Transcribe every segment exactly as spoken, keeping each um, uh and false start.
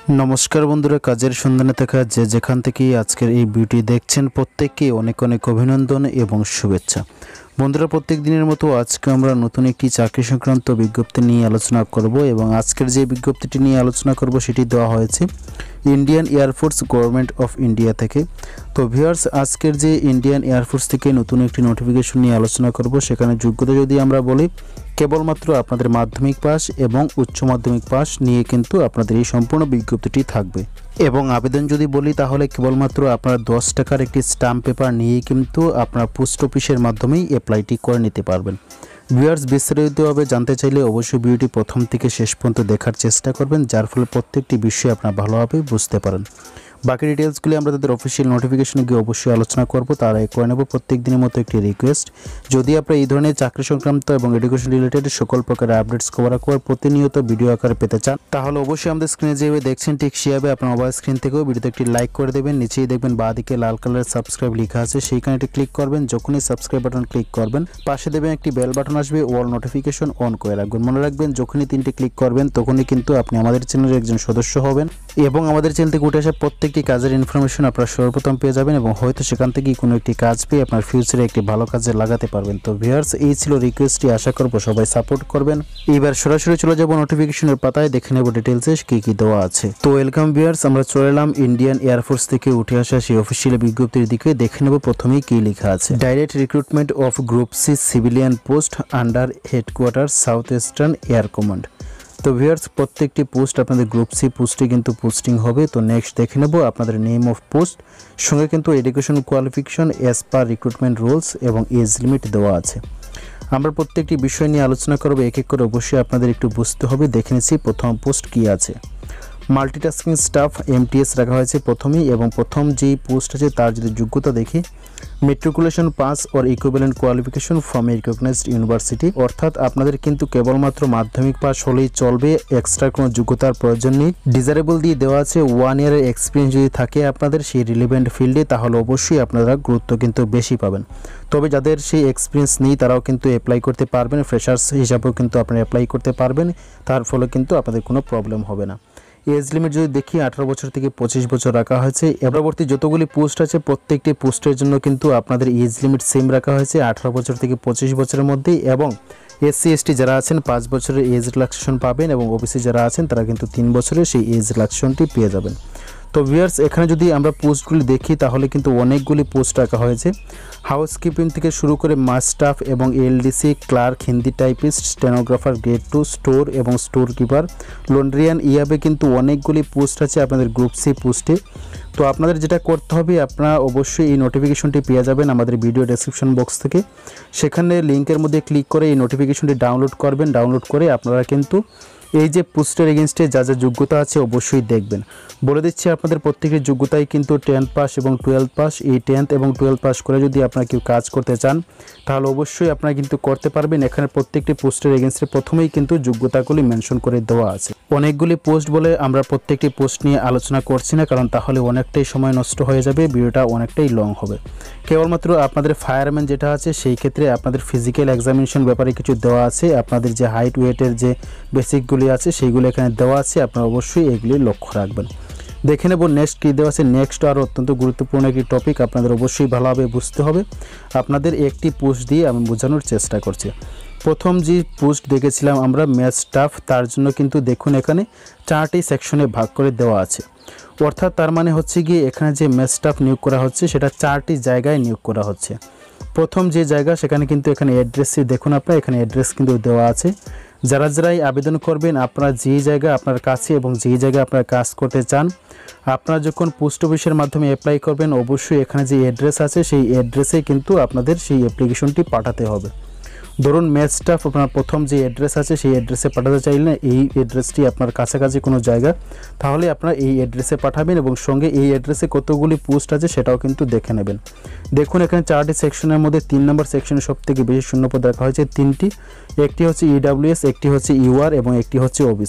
नमस्कार बंधुरा काजेर सन्धाने थाका जे जेखान थेके आजकेर एई भिडियोटी देखछेन प्रत्येकके अनेक अनेक अभिनंदन एवं शुभेच्छा। बंधुरा प्रत्येक दिनेर मतो आजके आमरा नतून एकटी चाकरी संक्रांत विज्ञप्ति निये आलोचना करब एवं आजकेर जे विज्ञप्तिटी निये आलोचना करब सेटी देওয়া হয়েছে Indian air force government of India थेके। तो ভিউয়ার্স आजकेर जे इंडियन एयरफोर्स थेके नतून एकटी नोटिफिकेशन निये आलोचना करब सेखाने योग्यता यदि आमरा बोली केवलमात्र आपनादेर माध्यमिक पास एवं उच्च माध्यमिक पास निये किन्तु आपनादेर एई सम्पूर्ण विज्ञप्तिटी थाकबे एवं आवेदन यदि बोली ताहले केवलमात्र आपनारा दस टाकार एकटी स्टाम्प पेपार निये किन्तु आपनारा पोस्ट अफिसेर माध्यमेई एप्लाइटी करे निते पारबेन। ভিউয়ার্স বিস্তারিতভাবে জানতে চাইলে অবশ্যই ভিডিওটি প্রথম থেকে শেষ পর্যন্ত দেখার চেষ্টা করবেন যার ফলে প্রত্যেকটি বিষয় আপনারা ভালোভাবে বুঝতে পারেন। বাকি ডিটেইলসগুলি আমরা তাদের অফিশিয়াল নোটিফিকেশনে গিয়ে অবশ্যই আলোচনা করব। তার আগে করে নেব প্রত্যেক দিনের মতো একটি রিকোয়েস্ট, যদি আপনারা এই ধরনের চাকরি সংক্রান্ত এবং এডুকেশন রিলেটেড সকল প্রকারের আপডেটস কভার করার প্রতিনিয়ত ভিডিও আকারে পেতে চান তাহলে অবশ্যই আমাদের স্ক্রিনে যেভাবে দেখছেন ঠিক সেভাবে আপনার মোবাইল স্ক্রিন থেকেও ভিডিওতে একটি লাইক করে দেবেন। নিচেই দেখবেন বাঁদিকে লাল কালারের সাবস্ক্রাইব লেখা আছে, সেইখানে একটি ক্লিক করবেন। যখনই সাবস্ক্রাইব বাটন ক্লিক করবেন পাশে দেখবেন একটি বেল বাটন আসবে, অল নোটিফিকেশন অন করে রাখবেন। মনে রাখবেন যখনই তিনটি ক্লিক করবেন তখনই কিন্তু আপনি আমাদের চ্যানেলের একজন সদস্য হবেন এবং আমাদের চ্যানেল থেকে উঠে আসা প্রত্যেকটি কাজের ইনফরমেশন আপনারা সর্বপ্রথম পেয়ে যাবেন এবং হয়তো সেখান থেকে কোনো একটি কাজ পেয়ে আপনার ফিউচারে একটি ভালো কাজে লাগাতে পারবেন। তো ভিউয়ার্স এই ছিল রিকোয়েস্টটি, আশা করব সবাই সাপোর্ট করবেন। এবার সরাসরি চলে যাব নোটিফিকেশনের পাতায়, দেখে নেব ডিটেইলসে কি কি দেওয়া আছে। তো ওয়েলকাম ভিউয়ার্স, আমরা চলে এলাম ইন্ডিয়ান এয়ারফোর্স থেকে উঠে আসা সেই অফিশিয়াল বিজ্ঞপ্তির দিকে। দেখে নেব প্রথমেই কি লেখা আছে। Direct recruitment of group C civilian post under headquarter south eastern air command. তো ভিউয়ার্স প্রত্যেকটি পোস্ট আপনাদের গ্রুপ সি পোস্টে কিন্তু পোস্টিং হবে। তো নেক্সট দেখে নেব আপনাদের নেম অফ পোস্ট, সঙ্গে কিন্তু education qualification as per recruitment rules এবং এজ লিমিট দেওয়া আছে। আমরা প্রত্যেকটি বিষয় নিয়ে আলোচনা করব এক এক করে, অবশ্যই আপনাদের একটু বুঝতে হবে। দেখে নিচ্ছি প্রথম পোস্ট কি আছে। মাল্টিটাস্কিং স্টাফ এমটিএস রাখা হয়েছে প্রথমেই এবং প্রথম যেই পোস্ট আছে তার যদি যোগ্যতা দেখি matriculation pass or equivalent qualification from a recognised university, অর্থাৎ আপনাদের কিন্তু কেবলমাত্র মাধ্যমিক পাস হলেই চলবে, এক্সট্রা কোনো যোগ্যতার প্রয়োজন নেই। ডিজারেবল দিয়ে দেওয়া আছে ওয়ান ইয়ারের এক্সপিরিয়েন্স যদি থাকে আপনাদের সেই রিলেভেন্ট ফিল্ডে তাহলে অবশ্যই আপনারা গুরুত্ব কিন্তু বেশি পাবেন। তবে যাদের সেই এক্সপিরিয়েন্স নেই তারাও কিন্তু অ্যাপ্লাই করতে পারবেন, ফ্রেশার্স হিসাবেও কিন্তু আপনারা অ্যাপ্লাই করতে পারবেন, তার ফলে কিন্তু আপনাদের কোনো প্রবলেম হবে না। এজ লিমিট যদি দেখি আঠারো বছর থেকে পঁচিশ বছর রাখা হয়েছে। পরবর্তী যতগুলি পোস্ট আছে প্রত্যেকটি পোস্টের জন্য কিন্তু আপনাদের এজ লিমিট সেম রাখা হয়েছে আঠারো বছর থেকে পঁচিশ বছরের মধ্যেই এবং এসসি এসটি যারা আছেন পাঁচ বছরের এজ রিল্যাক্সেশন পাবেন এবং ওবিসি যারা আছেন তারা কিন্তু তিন বছরের সেই এজ রিল্যাক্সেশনটি পেয়ে যাবেন। তো ভিউয়ার্স এখানে যদি আমরা পোস্টগুলি দেখি তাহলে কিন্তু অনেকগুলি পোস্ট রাখা হয়েছে। হাউসকিপিং থেকে শুরু করে মাস্টাফ এবং LDC clerk, Hindi typist, stenographer grade two, store এবং স্টোর কিপার, লন্ড্রিয়ান, ইয়াবে কিন্তু অনেকগুলি পোস্ট আছে আপনাদের গ্রুপ সি পোস্টে। তো আপনাদের যেটা করতে হবে আপনারা অবশ্যই এই নোটিফিকেশনটি পেয়ে যাবেন আমাদের ভিডিও ডেসক্রিপশন বক্স থেকে, সেখানে লিঙ্কের মধ্যে ক্লিক করে এই নোটিফিকেশনটি ডাউনলোড করবেন। ডাউনলোড করে আপনারা কিন্তু এই যে পোস্টের এগেনস্টে যা যা যোগ্যতা আছে অবশ্যই দেখবেন। বলে দিচ্ছি আপনাদের প্রত্যেকের যোগ্যতাই কিন্তু টেন্থ পাস এবং টুয়েলভ পাস। এই টেন্থ এবং টুয়েলভ পাস করে যদি আপনারা কেউ কাজ করতে চান তাহলে অবশ্যই আপনারা কিন্তু করতে পারবেন। এখানে প্রত্যেকটি পোস্টের এগেনস্টে প্রথমেই কিন্তু যোগ্যতাগুলি মেনশন করে দেওয়া আছে। অনেকগুলি পোস্ট বলে আমরা প্রত্যেকটি পোস্ট নিয়ে আলোচনা করছি না, কারণ তাহলে অনেকটাই সময় নষ্ট হয়ে যাবে, ভিডিওটা অনেকটাই লং হবে। কেবলমাত্র আপনাদের ফায়ারম্যান যেটা আছে সেই ক্ষেত্রে আপনাদের ফিজিক্যাল এক্সামিনেশন ব্যাপারে কিছু দেওয়া আছে, আপনাদের যে হাইট ওয়েটের যে বেসিকগুলি আছে সেইগুলো এখানে দেওয়া আছে, আপনারা অবশ্যই এগুলি লক্ষ্য রাখবেন। দেখে নেব নেক্সট কী দেওয়া আছে। নেক্সট আরও অত্যন্ত গুরুত্বপূর্ণ একটি টপিক, আপনাদের অবশ্যই ভালোভাবে বুঝতে হবে। আপনাদের একটি পোস্ট দিয়ে আমি বোঝানোর চেষ্টা করছি। প্রথম যে পোস্ট দেখেছিলাম আমরা ম্যাথ স্টাফ, তার জন্য কিন্তু দেখুন এখানে চারটি সেকশনে ভাগ করে দেওয়া আছে, অর্থাৎ তার মানে হচ্ছে গিয়ে এখানে যে ম্যাথ স্টাফ নিয়োগ করা হচ্ছে সেটা চারটি জায়গায় নিয়োগ করা হচ্ছে। প্রথম যে জায়গা সেখানে কিন্তু এখানে অ্যাড্রেসটি দেখুন আপনার, এখানে অ্যাড্রেস কিন্তু দেওয়া আছে। যারা যারাই আবেদন করবেন আপনারা যেই জায়গা আপনার কাছে এবং যেই জায়গায় আপনারা কাজ করতে চান আপনারা যখন পোস্ট অফিসের মাধ্যমে অ্যাপ্লাই করবেন অবশ্যই এখানে যে অ্যাড্রেস আছে সেই অ্যাড্রেসে কিন্তু আপনাদের সেই অ্যাপ্লিকেশনটি পাঠাতে হবে। ধরুন ম্যাথ স্টাফ আপনার প্রথম যে অ্যাড্রেস আছে সেই অ্যাড্রেসে পাঠাতে চাইলে এই অ্যাড্রেসটি আপনার কাছাকাছি কোনো জায়গা তাহলে আপনারা এই অ্যাড্রেসে পাঠাবেন এবং সঙ্গে এই অ্যাড্রেসে কতগুলি পোস্ট আছে সেটাও কিন্তু দেখে নেবেন। দেখুন এখানে চারটি সেকশনের মধ্যে তিন নম্বর সেকশনে সবথেকে বেশি শূন্যপদ রাখা হয়েছে তিনটি, একটি হচ্ছে ইডাব্লিউএস, একটি হচ্ছে ইউআর এবং একটি হচ্ছে ওবিসি।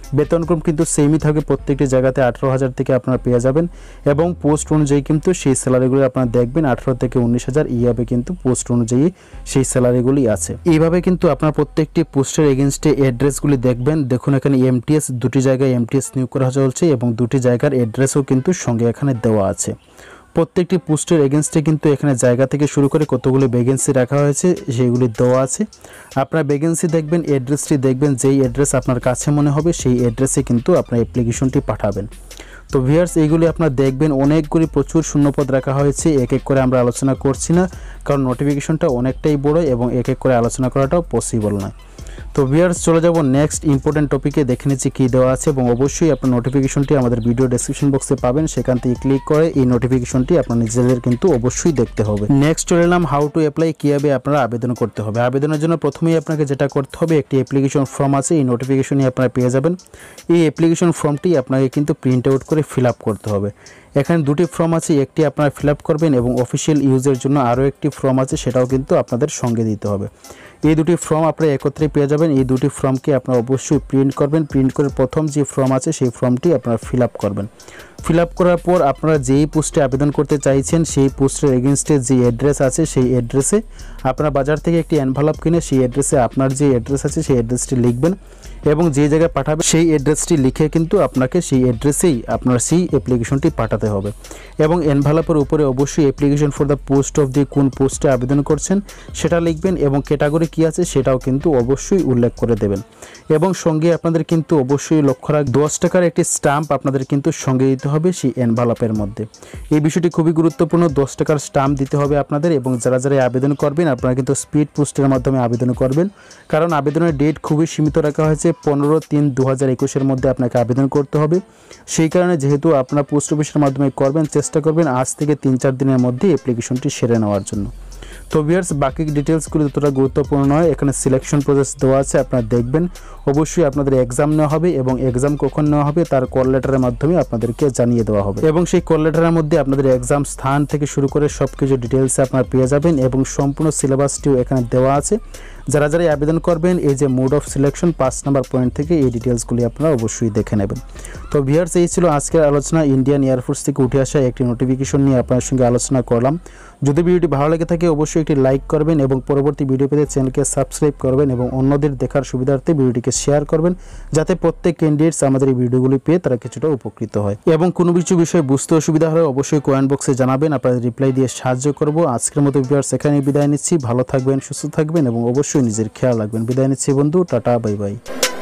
বেতনক্রম কিন্তু সেমই থাকবে, প্রত্যেকটি জায়গাতে আঠারো হাজার থেকে আপনারা পেয়ে যাবেন এবং পোস্ট অনুযায়ী কিন্তু সেই স্যালারিগুলো আপনারা দেখবেন আঠারো থেকে উনিশ হাজার এইভাবে কিন্তু পোস্ট অনুযায়ী সেই স্যালারিগুলি আছে। এইভাবে কিন্তু আপনার প্রত্যেকটি পোস্টের এগেনস্টে অ্যাড্রেসগুলি দেখবেন। দেখুন এখানে এমটিএস দুটি জায়গায় এমটিএস নিয়োগ করা চলছে এবং দুটি জায়গার অ্যাড্রেসও কিন্তু সঙ্গে এখানে দেওয়া আছে। প্রত্যেকটি পোস্টের এগেনস্টে কিন্তু এখানে জায়গা থেকে শুরু করে কতগুলি ভ্যাকেন্সি রাখা হয়েছে সেগুলি দেওয়া আছে। আপনার ভ্যাকেন্সি দেখবেন, অ্যাড্রেসটি দেখবেন, যেই অ্যাড্রেস আপনার কাছে মনে হবে সেই অ্যাড্রেসে কিন্তু আপনার অ্যাপ্লিকেশনটি পাঠাবেন। তো ভিউয়ার্স এইগুলি আপনারা দেখবেন, অনেকগুলি প্রচুর শূন্যপদ রাখা হয়েছে। এক এক করে আমরা আলোচনা করছি না, কারণ নোটিফিকেশনটা অনেকটাই বড় এবং এক এক করে আলোচনা করাটাও পসিবল নয়। তো ভিউয়ার্স চলে যাব নেক্সট ইম্পর্টেন্ট টপিকে, দেখে নিচ্ছি কী দেওয়া আছে এবং অবশ্যই আপনার নোটিফিকেশনটি আমাদের ভিডিও ডেসক্রিপশন বক্সে পাবেন, সেখান থেকে ক্লিক করে এই নোটিফিকেশনটি আপনার নিজেদের কিন্তু অবশ্যই দেখতে হবে। নেক্সট চলে এলাম হাউ টু অ্যাপ্লাই, কীভাবে আপনারা আবেদন করতে হবে। আবেদনের জন্য প্রথমেই আপনাকে যেটা করতে হবে, একটি অ্যাপ্লিকেশন ফর্ম আছে, এই নোটিফিকেশনই আপনারা পেয়ে যাবেন। এই অ্যাপ্লিকেশন ফর্মটি আপনাকে কিন্তু প্রিন্ট আউট করে ফিল আপ করতে হবে। এখানে দুটি ফর্ম আছে, একটি আপনারা ফিল আপ করবেন এবং অফিসিয়াল ইউজের জন্য আরও একটি ফর্ম আছে, সেটাও কিন্তু আপনাদের সঙ্গে দিতে হবে। এই দুটি ফর্ম আপনারা একত্রে পেয়ে যাবেন। এই দুটি ফর্মকে আপনারা অবশ্যই প্রিন্ট করবেন। প্রিন্ট করে প্রথম যে ফর্ম আছে সেই ফর্মটি আপনারা ফিল আপ করবেন। ফিল আপ করার পর আপনারা যেই পোস্টে আবেদন করতে চাইছেন সেই পোস্টের এগেনস্টে যে অ্যাড্রেস আছে সেই অ্যাড্রেসে আপনারা বাজার থেকে একটি এনভেলপ কিনে সেই অ্যাড্রেসে আপনার যে অ্যাড্রেস আছে সেই অ্যাড্রেসটি লিখবেন এবং যে জায়গায় পাঠাবেন সেই অ্যাড্রেসটি লিখে কিন্তু আপনাকে সেই অ্যাড্রেসেই আপনার সেই অ্যাপ্লিকেশনটি পাঠাতে হবে এবং এনভেলপের উপরে অবশ্যই application for the post of the কোন পোস্টে আবেদন করছেন সেটা লিখবেন এবং ক্যাটাগরি কী আছে সেটাও কিন্তু অবশ্যই উল্লেখ করে দেবেন এবং সঙ্গে আপনাদের কিন্তু অবশ্যই লক্ষ্য রাখ দশ টাকার একটি স্টাম্প আপনাদের কিন্তু সঙ্গে দিতে হবে সেই এনভেলপের মধ্যে। এই বিষয়টি খুবই গুরুত্বপূর্ণ, দশ টাকার স্টাম্প দিতে হবে আপনাদের এবং যারা যারা আবেদন করবেন আপনারা কিন্তু স্পিড পোস্টের মাধ্যমে আবেদন করবেন, কারণ আবেদনের ডেট খুবই সীমিত রাখা হয়েছে, পনেরো তিন দু হাজার একুশের মধ্যে আপনাকে আবেদন করতে হবে। সেই কারণে যেহেতু আপনারা পোস্ট অফিসের মাধ্যমে করবেন, চেষ্টা করবেন আজ থেকে তিন চার দিনের মধ্যে অ্যাপ্লিকেশনটি সেরে নেওয়ার জন্য। তো ভিউয়ার্স বাকি ডিটেলসগুলো যতটা গুরুত্বপূর্ণ নয়, এখানে সিলেকশন প্রসেস দেওয়া আছে, আপনারা দেখবেন। অবশ্যই আপনাদের এক্সাম নেওয়া হবে এবং এক্সাম কখন নেওয়া হবে তার কল লেটারের মাধ্যমে আপনাদেরকে জানিয়ে দেওয়া হবে এবং সেই কল লেটারের মধ্যে আপনাদের এক্সাম স্থান থেকে শুরু করে সব কিছু ডিটেলসে আপনারা পেয়ে যাবেন এবং সম্পূর্ণ সিলেবাসটিও এখানে দেওয়া আছে। যারা যারা আবেদন করবেন এই যে মোড অফ সিলেকশন পাঁচ নাম্বার পয়েন্ট থেকে এই ডিটেলসগুলি আপনারা অবশ্যই দেখে নেবেন। তো ভিউয়ার্স এই ছিল আজকের আলোচনা, ইন্ডিয়ান এয়ারফোর্স থেকে উঠে আসা একটি নোটিফিকেশন নিয়ে আপনার সঙ্গে আলোচনা করলাম। যদি ভিডিওটি ভালো লেগে থাকে অবশ্যই একটি লাইক করবেন এবং পরবর্তী ভিডিও পেতে চ্যানেলকে সাবস্ক্রাইব করবেন এবং অন্যদের দেখার সুবিধার্থে ভিডিওটিকে শেয়ার করবেন, যাতে প্রত্যেক ক্যান্ডিডেটস আমাদের এই ভিডিওগুলি পেয়ে তারা কিছুটা উপকৃত হয় এবং কোনো কিছু বিষয়ে বুঝতে অসুবিধা হলে অবশ্যই কমেন্ট বক্সে জানাবেন, আপনাদের রিপ্লাই দিয়ে সাহায্য করব। আজকের মতো ভিউয়ার্স এখানেই বিদায় নিচ্ছি, ভালো থাকবেন, সুস্থ থাকবেন এবং অবশ্যই নিজের খেয়াল রাখবেন। বিদায় নিচ্ছি বন্ধু, টাটা, বাই বাই।